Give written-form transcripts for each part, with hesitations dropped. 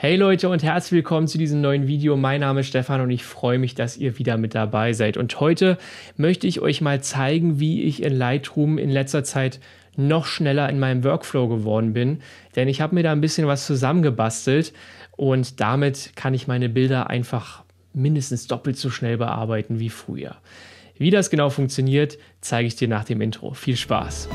Hey Leute und herzlich willkommen zu diesem neuen Video. Mein Name ist Stefan und ich freue mich, dass ihr wieder mit dabei seid. Und heute möchte ich euch mal zeigen, wie ich in Lightroom in letzter Zeit noch schneller in meinem Workflow geworden bin. Denn ich habe mir da ein bisschen was zusammengebastelt und damit kann ich meine Bilder einfach mindestens doppelt so schnell bearbeiten wie früher. Wie das genau funktioniert, zeige ich dir nach dem Intro. Viel Spaß!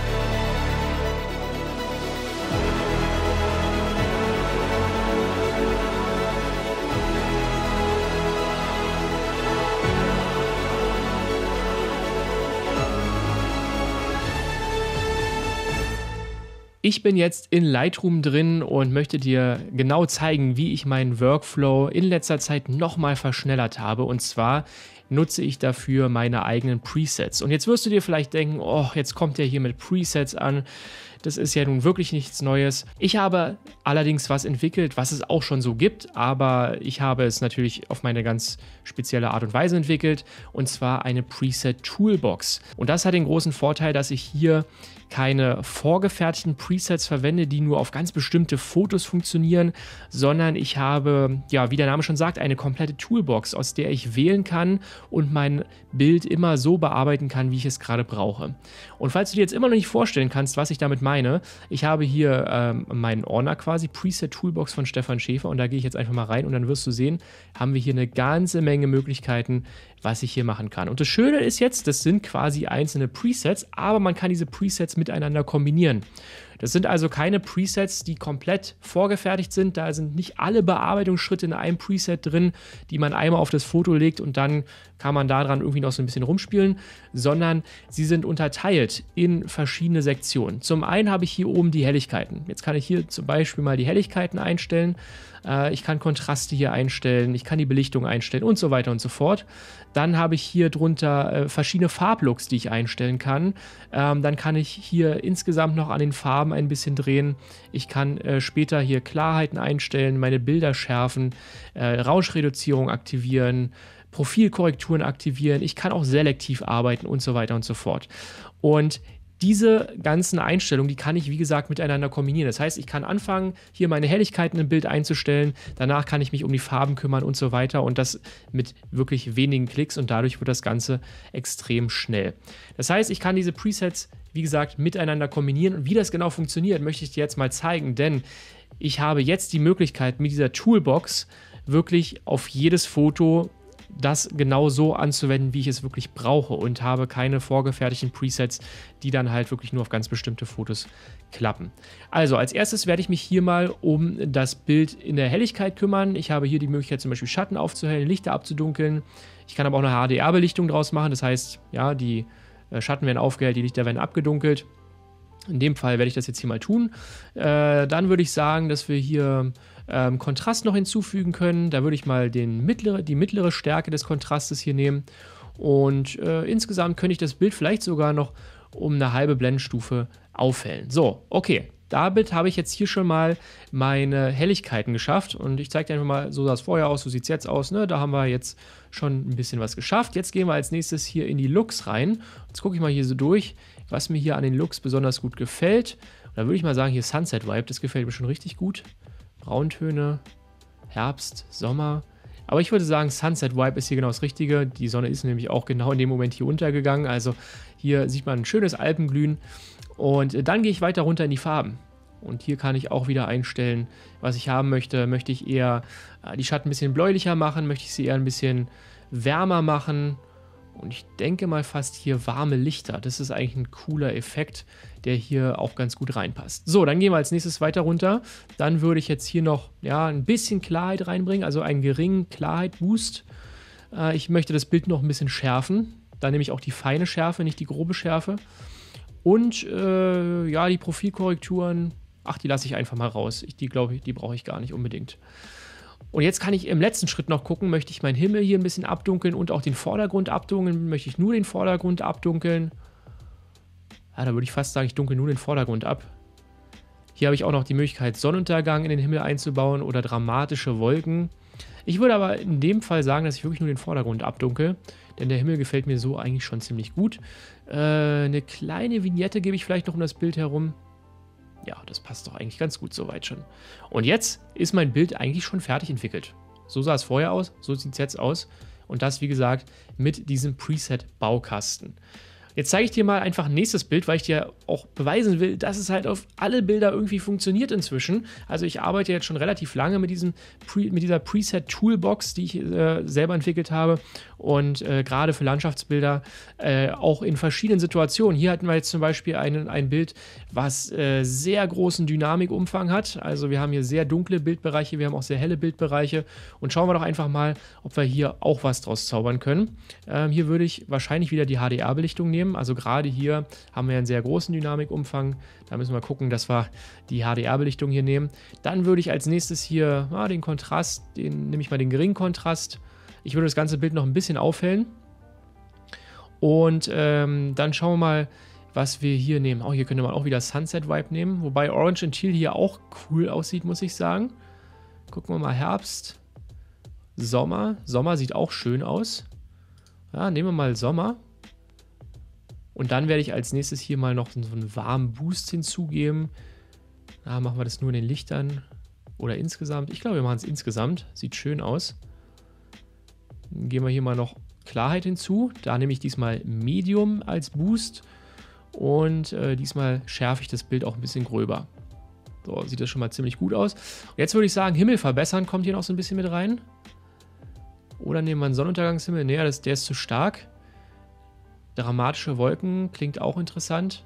Ich bin jetzt in Lightroom drin und möchte dir genau zeigen, wie ich meinen Workflow in letzter Zeit nochmal verschnellert habe. Und zwar nutze ich dafür meine eigenen Presets. Und jetzt wirst du dir vielleicht denken, oh, jetzt kommt der hier mit Presets an. Das ist ja nun wirklich nichts Neues. Ich habe allerdings was entwickelt, was es auch schon so gibt, aber ich habe es natürlich auf meine ganz spezielle Art und Weise entwickelt, und zwar eine Preset Toolbox. Und das hat den großen Vorteil, dass ich hier keine vorgefertigten Presets verwende, die nur auf ganz bestimmte Fotos funktionieren, sondern ich habe, ja, wie der Name schon sagt, eine komplette Toolbox, aus der ich wählen kann und mein Bild immer so bearbeiten kann, wie ich es gerade brauche. Und falls du dir jetzt immer noch nicht vorstellen kannst, was ich damit meine, ich habe hier meinen Ordner quasi, Preset Toolbox von Stefan Schäfer, und da gehe ich jetzt einfach mal rein und dann wirst du sehen, haben wir hier eine ganze Menge Möglichkeiten, was ich hier machen kann. Und das Schöne ist jetzt, das sind quasi einzelne Presets, aber man kann diese Presets miteinander kombinieren. Das sind also keine Presets, die komplett vorgefertigt sind. Da sind nicht alle Bearbeitungsschritte in einem Preset drin, die man einmal auf das Foto legt und dann kann man daran irgendwie noch so ein bisschen rumspielen, sondern sie sind unterteilt in verschiedene Sektionen. Zum einen habe ich hier oben die Helligkeiten. Jetzt kann ich hier zum Beispiel mal die Helligkeiten einstellen. Ich kann Kontraste hier einstellen, ich kann die Belichtung einstellen und so weiter und so fort. Dann habe ich hier drunter verschiedene Farblooks, die ich einstellen kann. Dann kann ich hier insgesamt noch an den Farben ein bisschen drehen. Ich kann später hier Klarheiten einstellen, meine Bilder schärfen, Rauschreduzierung aktivieren, Profilkorrekturen aktivieren. Ich kann auch selektiv arbeiten und so weiter und so fort. Und diese ganzen Einstellungen, die kann ich, wie gesagt, miteinander kombinieren. Das heißt, ich kann anfangen, hier meine Helligkeiten im Bild einzustellen. Danach kann ich mich um die Farben kümmern und so weiter. Und das mit wirklich wenigen Klicks. Und dadurch wird das Ganze extrem schnell. Das heißt, ich kann diese Presets, wie gesagt, miteinander kombinieren. Und wie das genau funktioniert, möchte ich dir jetzt mal zeigen. Denn ich habe jetzt die Möglichkeit, mit dieser Toolbox wirklich auf jedes Foto das genau so anzuwenden, wie ich es wirklich brauche, und habe keine vorgefertigten Presets, die dann halt wirklich nur auf ganz bestimmte Fotos klappen. Also als erstes werde ich mich hier mal um das Bild in der Helligkeit kümmern. Ich habe hier die Möglichkeit, zum Beispiel Schatten aufzuhellen, Lichter abzudunkeln. Ich kann aber auch eine HDR-Belichtung draus machen, das heißt, ja, die Schatten werden aufgehellt, die Lichter werden abgedunkelt. In dem Fall werde ich das jetzt hier mal tun. Dann würde ich sagen, dass wir hier Kontrast noch hinzufügen können. Da würde ich mal die mittlere Stärke des Kontrastes hier nehmen. Und insgesamt könnte ich das Bild vielleicht sogar noch um eine halbe Blendenstufe aufhellen. So, okay. Damit habe ich jetzt hier schon mal meine Helligkeiten geschafft. Und ich zeige dir einfach mal, so sah es vorher aus, so sieht es jetzt aus. Ne? Da haben wir jetzt schon ein bisschen was geschafft. Jetzt gehen wir als nächstes hier in die Looks rein. Jetzt gucke ich mal hier so durch, was mir hier an den Looks besonders gut gefällt. Und da würde ich mal sagen, hier Sunset Vibe, das gefällt mir schon richtig gut. Brauntöne, Herbst, Sommer. Aber ich würde sagen, Sunset Vibe ist hier genau das Richtige. Die Sonne ist nämlich auch genau in dem Moment hier untergegangen. Also hier sieht man ein schönes Alpenglühen. Und dann gehe ich weiter runter in die Farben. Und hier kann ich auch wieder einstellen, was ich haben möchte. Möchte ich eher die Schatten ein bisschen bläulicher machen? Möchte ich sie eher ein bisschen wärmer machen? Und ich denke mal fast hier warme Lichter. Das ist eigentlich ein cooler Effekt, der hier auch ganz gut reinpasst. So, dann gehen wir als nächstes weiter runter. Dann würde ich jetzt hier noch, ja, ein bisschen Klarheit reinbringen, also einen geringen Klarheit-Boost. Ich möchte das Bild noch ein bisschen schärfen. Da nehme ich auch die feine Schärfe, nicht die grobe Schärfe. Und ja, die Profilkorrekturen, ach, die lasse ich einfach mal raus. Die glaube ich, die brauche ich gar nicht unbedingt. Und jetzt kann ich im letzten Schritt noch gucken, möchte ich meinen Himmel hier ein bisschen abdunkeln und auch den Vordergrund abdunkeln? Möchte ich nur den Vordergrund abdunkeln? Ja, da würde ich fast sagen, ich dunkel nur den Vordergrund ab. Hier habe ich auch noch die Möglichkeit, Sonnenuntergang in den Himmel einzubauen oder dramatische Wolken. Ich würde aber in dem Fall sagen, dass ich wirklich nur den Vordergrund abdunkel, denn der Himmel gefällt mir so eigentlich schon ziemlich gut. Eine kleine Vignette gebe ich vielleicht noch um das Bild herum. Ja, das passt doch eigentlich ganz gut soweit schon. Und jetzt ist mein Bild eigentlich schon fertig entwickelt. So sah es vorher aus, so sieht es jetzt aus. Und das, wie gesagt, mit diesem Preset-Baukasten. Jetzt zeige ich dir mal einfach ein nächstes Bild, weil ich dir auch beweisen will, dass es halt auf alle Bilder irgendwie funktioniert inzwischen. Also ich arbeite jetzt schon relativ lange mit dieser Preset-Toolbox, die ich selber entwickelt habe. Und gerade für Landschaftsbilder auch in verschiedenen Situationen. Hier hatten wir jetzt zum Beispiel ein Bild, was sehr großen Dynamikumfang hat. Also wir haben hier sehr dunkle Bildbereiche, wir haben auch sehr helle Bildbereiche. Und schauen wir doch einfach mal, ob wir hier auch was draus zaubern können. Hier würde ich wahrscheinlich wieder die HDR-Belichtung nehmen. Also gerade hier haben wir einen sehr großen Dynamikumfang. Da müssen wir gucken, dass wir die HDR-Belichtung hier nehmen. Dann würde ich als nächstes hier den Kontrast, nehme ich mal den geringen Kontrast. Ich würde das ganze Bild noch ein bisschen aufhellen. Und dann schauen wir mal, was wir hier nehmen. Hier könnte man auch wieder Sunset Vibe nehmen. Wobei Orange and Teal hier auch cool aussieht, muss ich sagen. Gucken wir mal Herbst, Sommer. Sommer sieht auch schön aus. Ja, nehmen wir mal Sommer. Und dann werde ich als nächstes hier mal noch so einen warmen Boost hinzugeben. Machen wir das nur in den Lichtern oder insgesamt. Ich glaube, wir machen es insgesamt. Sieht schön aus. Dann geben wir hier mal noch Klarheit hinzu. Da nehme ich diesmal Medium als Boost. Und diesmal schärfe ich das Bild auch ein bisschen gröber. So, sieht das schon mal ziemlich gut aus. Und jetzt würde ich sagen, Himmel verbessern kommt hier noch so ein bisschen mit rein. Oder nehmen wir einen Sonnenuntergangshimmel. Nee, der ist zu stark. Dramatische Wolken klingt auch interessant.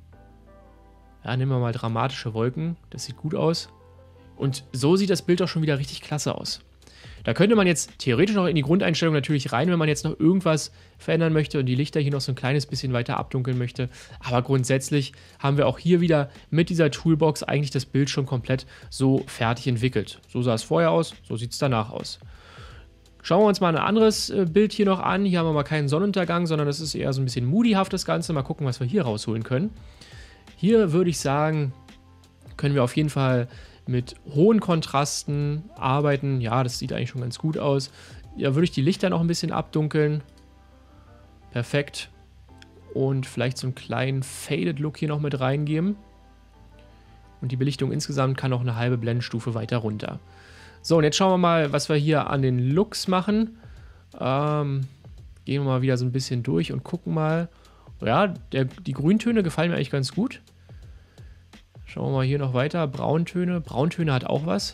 Ja, nehmen wir mal dramatische Wolken. Das sieht gut aus. Und so sieht das Bild doch schon wieder richtig klasse aus. Da könnte man jetzt theoretisch noch in die Grundeinstellung natürlich rein, wenn man jetzt noch irgendwas verändern möchte und die Lichter hier noch so ein kleines bisschen weiter abdunkeln möchte. Aber grundsätzlich haben wir auch hier wieder mit dieser Toolbox eigentlich das Bild schon komplett so fertig entwickelt. So sah es vorher aus, so sieht es danach aus. Schauen wir uns mal ein anderes Bild hier noch an. Hier haben wir mal keinen Sonnenuntergang, sondern das ist eher so ein bisschen moodiehaft das Ganze. Mal gucken, was wir hier rausholen können. Hier würde ich sagen, können wir auf jeden Fall mit hohen Kontrasten arbeiten. Ja, das sieht eigentlich schon ganz gut aus. Ja, würde ich die Lichter noch ein bisschen abdunkeln. Perfekt. Und vielleicht so einen kleinen Faded Look hier noch mit reingeben. Und die Belichtung insgesamt kann noch eine halbe Blendenstufe weiter runter. So, und jetzt schauen wir mal, was wir hier an den Looks machen. Gehen wir mal wieder so ein bisschen durch und gucken mal. Ja, die Grüntöne gefallen mir eigentlich ganz gut. Schauen wir mal hier noch weiter. Brauntöne. Brauntöne hat auch was.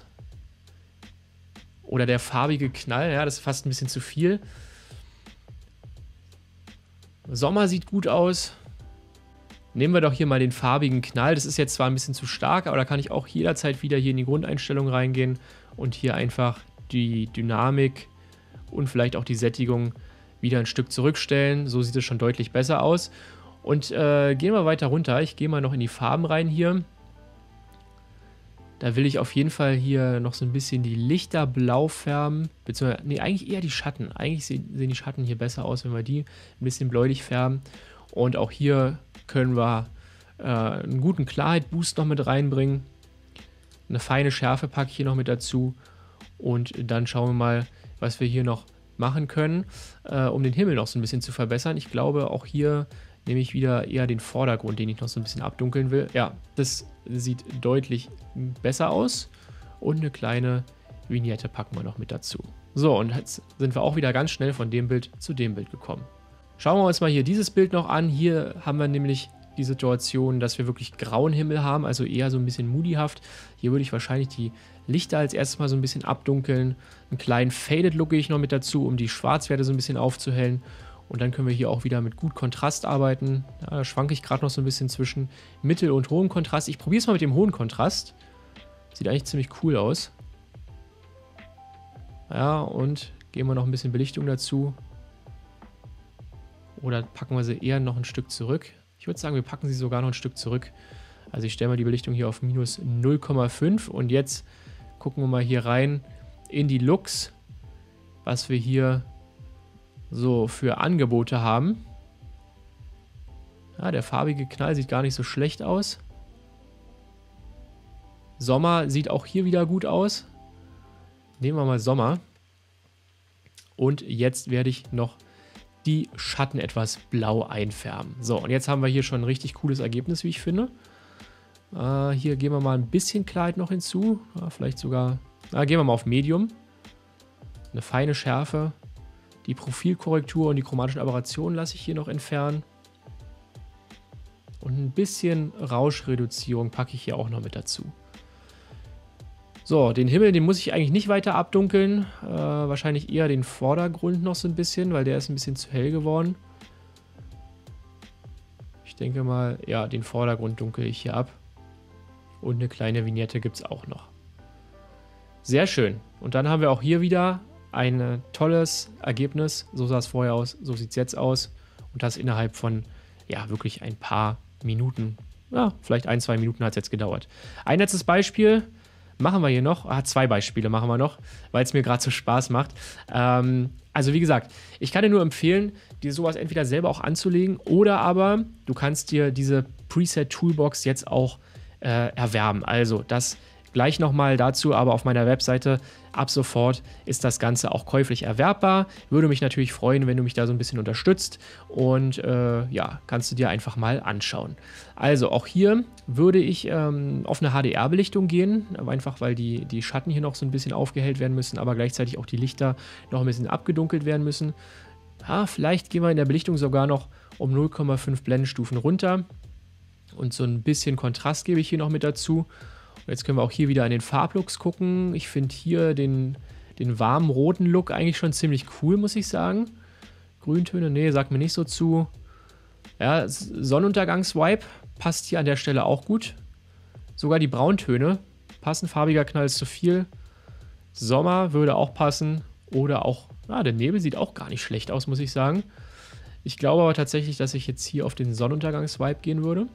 Oder der farbige Knall. Ja, das ist fast ein bisschen zu viel. Sommer sieht gut aus. Nehmen wir doch hier mal den farbigen Knall. Das ist jetzt zwar ein bisschen zu stark, aber da kann ich auch jederzeit wieder hier in die Grundeinstellung reingehen und hier einfach die Dynamik und vielleicht auch die Sättigung wieder ein Stück zurückstellen. So sieht es schon deutlich besser aus. Und gehen wir weiter runter. Ich gehe mal noch in die Farben rein hier. Da will ich auf jeden Fall hier noch so ein bisschen die Lichter blau färben. Beziehungsweise, nee, eigentlich eher die Schatten. Eigentlich sehen die Schatten hier besser aus, wenn wir die ein bisschen bläulich färben. Und auch hier können wir einen guten Klarheit-Boost noch mit reinbringen. Eine feine Schärfe packe ich hier noch mit dazu. Und dann schauen wir mal, was wir hier noch machen können, um den Himmel noch so ein bisschen zu verbessern. Ich glaube, auch hier nehme ich wieder eher den Vordergrund, den ich noch so ein bisschen abdunkeln will. Ja, das sieht deutlich besser aus. Und eine kleine Vignette packen wir noch mit dazu. So, und jetzt sind wir auch wieder ganz schnell von dem Bild zu dem Bild gekommen. Schauen wir uns mal hier dieses Bild noch an. Hier haben wir nämlich die Situation, dass wir wirklich grauen Himmel haben, also eher so ein bisschen moodiehaft. Hier würde ich wahrscheinlich die Lichter als erstes mal so ein bisschen abdunkeln. Einen kleinen Faded Look gehe ich noch mit dazu, um die Schwarzwerte so ein bisschen aufzuhellen. Und dann können wir hier auch wieder mit gut Kontrast arbeiten. Ja, da schwanke ich gerade noch so ein bisschen zwischen Mittel- und hohem Kontrast. Ich probiere es mal mit dem hohen Kontrast. Sieht eigentlich ziemlich cool aus. Ja, und geben wir noch ein bisschen Belichtung dazu. Oder packen wir sie eher noch ein Stück zurück. Ich würde sagen, wir packen sie sogar noch ein Stück zurück. Also ich stelle mal die Belichtung hier auf minus 0,5. Und jetzt gucken wir mal hier rein in die Looks, was wir hier so für Angebote haben. Ja, der farbige Knall sieht gar nicht so schlecht aus. Sommer sieht auch hier wieder gut aus. Nehmen wir mal Sommer. Und jetzt werde ich noch die Schatten etwas blau einfärben. So, und jetzt haben wir hier schon ein richtig cooles Ergebnis, wie ich finde. Hier gehen wir mal ein bisschen Klarheit noch hinzu. Vielleicht sogar, gehen wir mal auf Medium. Eine feine Schärfe. Die Profilkorrektur und die chromatischen Aberrationen lasse ich hier noch entfernen. Und ein bisschen Rauschreduzierung packe ich hier auch noch mit dazu. So, den Himmel, den muss ich eigentlich nicht weiter abdunkeln. Wahrscheinlich eher den Vordergrund noch so ein bisschen, weil der ist ein bisschen zu hell geworden. Ich denke mal, ja, den Vordergrund dunkel ich hier ab. Und eine kleine Vignette gibt es auch noch. Sehr schön. Und dann haben wir auch hier wieder ein tolles Ergebnis. So sah es vorher aus, so sieht es jetzt aus. Und das innerhalb von, ja, wirklich ein paar Minuten. Ja, vielleicht 1-2 Minuten hat es jetzt gedauert. Ein letztes Beispiel machen wir hier noch. 2 Beispiele machen wir noch, weil es mir gerade so Spaß macht. Also wie gesagt, ich kann dir nur empfehlen, dir sowas entweder selber auch anzulegen oder aber du kannst dir diese Preset Toolbox jetzt auch erwerben. Also das gleich nochmal dazu, aber auf meiner Webseite ab sofort ist das Ganze auch käuflich erwerbbar. Würde mich natürlich freuen, wenn du mich da so ein bisschen unterstützt und ja, kannst du dir einfach mal anschauen. Also auch hier würde ich auf eine HDR-Belichtung gehen, einfach weil die Schatten hier noch so ein bisschen aufgehellt werden müssen, aber gleichzeitig auch die Lichter noch ein bisschen abgedunkelt werden müssen. Ja, vielleicht gehen wir in der Belichtung sogar noch um 0,5 Blendenstufen runter und so ein bisschen Kontrast gebe ich hier noch mit dazu. Jetzt können wir auch hier wieder an den Farblooks gucken. Ich finde hier den warmen roten Look eigentlich schon ziemlich cool, muss ich sagen. Grüntöne, nee, sagt mir nicht so zu. Ja, Sonnenuntergangs-Vibe passt hier an der Stelle auch gut. Sogar die Brauntöne passen. Farbiger Knall ist zu viel. Sommer würde auch passen. Oder auch, der Nebel sieht auch gar nicht schlecht aus, muss ich sagen. Ich glaube aber tatsächlich, dass ich jetzt hier auf den Sonnenuntergangs-Vibe gehen würde.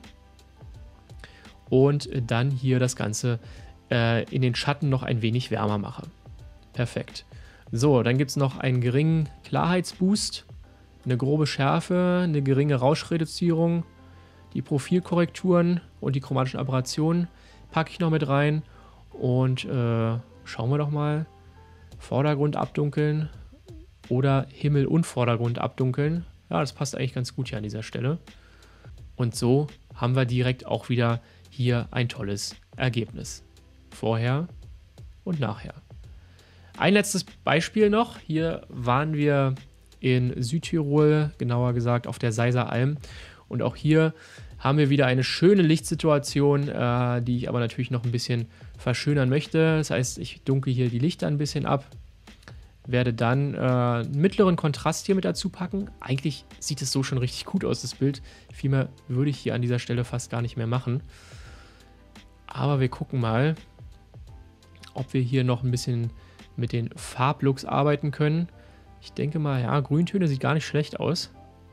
Und dann hier das Ganze in den Schatten noch ein wenig wärmer mache. Perfekt. So, dann gibt es noch einen geringen Klarheitsboost, eine grobe Schärfe, eine geringe Rauschreduzierung, die Profilkorrekturen und die chromatischen Aberrationen packe ich noch mit rein. Und schauen wir doch mal. Vordergrund abdunkeln oder Himmel und Vordergrund abdunkeln. Ja, das passt eigentlich ganz gut hier an dieser Stelle. Und so haben wir direkt auch wieder hier ein tolles Ergebnis. Vorher und nachher. Ein letztes Beispiel noch. Hier waren wir in Südtirol, genauer gesagt auf der Seiser Alm. Und auch hier haben wir wieder eine schöne Lichtsituation, die ich aber natürlich noch ein bisschen verschönern möchte. Das heißt, ich dunkel hier die Lichter ein bisschen ab. Werde dann einen mittleren Kontrast hier mit dazu packen. Eigentlich sieht es so schon richtig gut aus, das Bild. Viel mehr würde ich hier an dieser Stelle fast gar nicht mehr machen. Aber wir gucken mal, ob wir hier noch ein bisschen mit den Farblooks arbeiten können. Ich denke mal, ja, Grüntöne sieht gar nicht schlecht aus.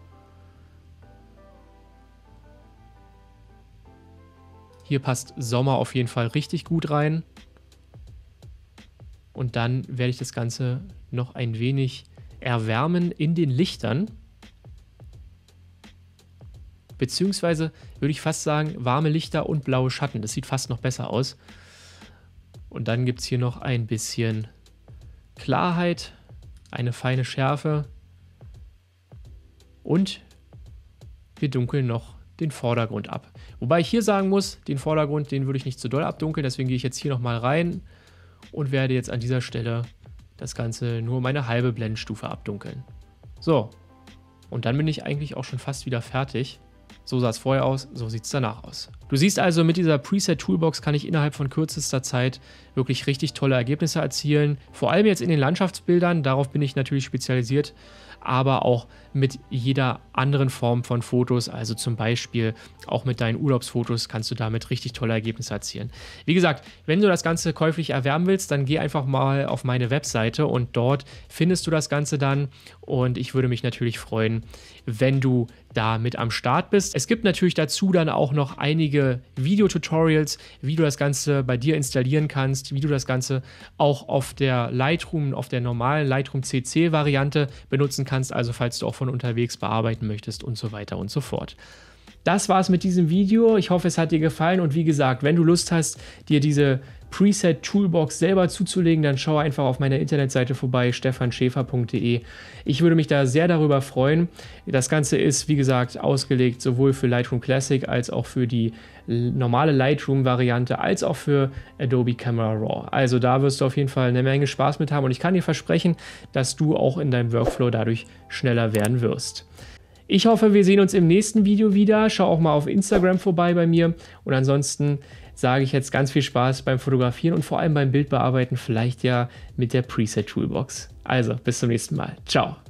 Hier passt Sommer auf jeden Fall richtig gut rein. Und dann werde ich das Ganze noch ein wenig erwärmen in den Lichtern. Beziehungsweise würde ich fast sagen, warme Lichter und blaue Schatten. Das sieht fast noch besser aus. Und dann gibt es hier noch ein bisschen Klarheit, eine feine Schärfe. Und wir dunkeln noch den Vordergrund ab. Wobei ich hier sagen muss, den Vordergrund, den würde ich nicht zu doll abdunkeln. Deswegen gehe ich jetzt hier nochmal rein und werde jetzt an dieser Stelle das Ganze nur um eine halbe Blendenstufe abdunkeln. So, und dann bin ich eigentlich auch schon fast wieder fertig. So sah es vorher aus, so sieht es danach aus. Du siehst also, mit dieser Preset Toolbox kann ich innerhalb von kürzester Zeit wirklich richtig tolle Ergebnisse erzielen. Vor allem jetzt in den Landschaftsbildern, darauf bin ich natürlich spezialisiert, aber auch mit jeder anderen Form von Fotos, also zum Beispiel auch mit deinen Urlaubsfotos kannst du damit richtig tolle Ergebnisse erzielen. Wie gesagt, wenn du das Ganze käuflich erwerben willst, dann geh einfach mal auf meine Webseite und dort findest du das Ganze dann und ich würde mich natürlich freuen, wenn du da mit am Start bist. Es gibt natürlich dazu dann auch noch einige Videotutorials, wie du das Ganze bei dir installieren kannst, wie du das Ganze auch auf der Lightroom, auf der normalen Lightroom CC Variante benutzen kannst, also falls du auch von unterwegs bearbeiten möchtest und so weiter und so fort. Das war's mit diesem Video. Ich hoffe, es hat dir gefallen und wie gesagt, wenn du Lust hast, dir diese Preset Toolbox selber zuzulegen, dann schau einfach auf meiner Internetseite vorbei, stefanschäfer.de. Ich würde mich da sehr darüber freuen. Das Ganze ist, wie gesagt, ausgelegt sowohl für Lightroom Classic als auch für die normale Lightroom-Variante, als auch für Adobe Camera Raw. Also da wirst du auf jeden Fall eine Menge Spaß mit haben und ich kann dir versprechen, dass du auch in deinem Workflow dadurch schneller werden wirst. Ich hoffe, wir sehen uns im nächsten Video wieder. Schau auch mal auf Instagram vorbei bei mir und ansonsten sage ich jetzt ganz viel Spaß beim Fotografieren und vor allem beim Bildbearbeiten, vielleicht ja mit der Preset Toolbox. Also, bis zum nächsten Mal. Ciao.